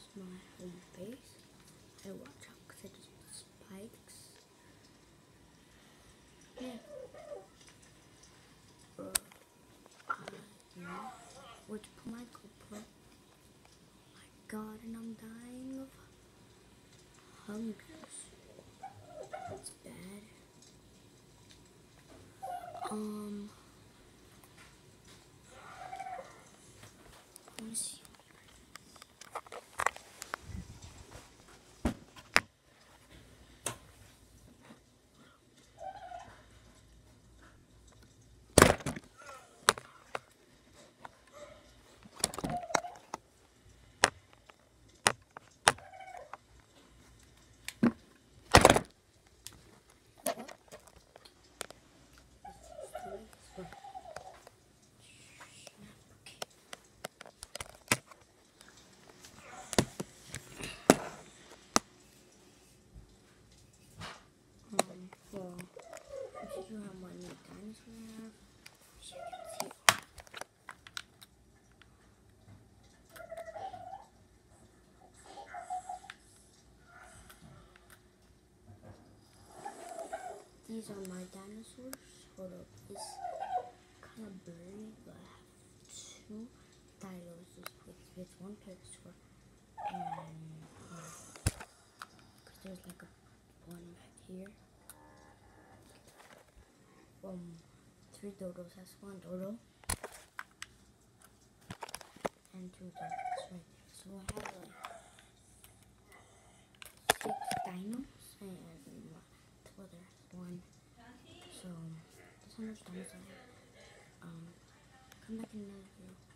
my home base. I watch out because I just put spikes. Yeah. Where to put my GoPro? Oh my god, and I'm dying of hunger. That's bad. Let me see. Well, this is how many dinosaurs I have. As you can see. These are my dinosaurs. Hold up, it's kind of blurry, but I have two dinos with one picture, and because there's like a one back here. Three dodos. That's one dodo, and two dodos right there. So I have like 6 dinos, and two others, one. So this one is dinosaur. Come back in another video.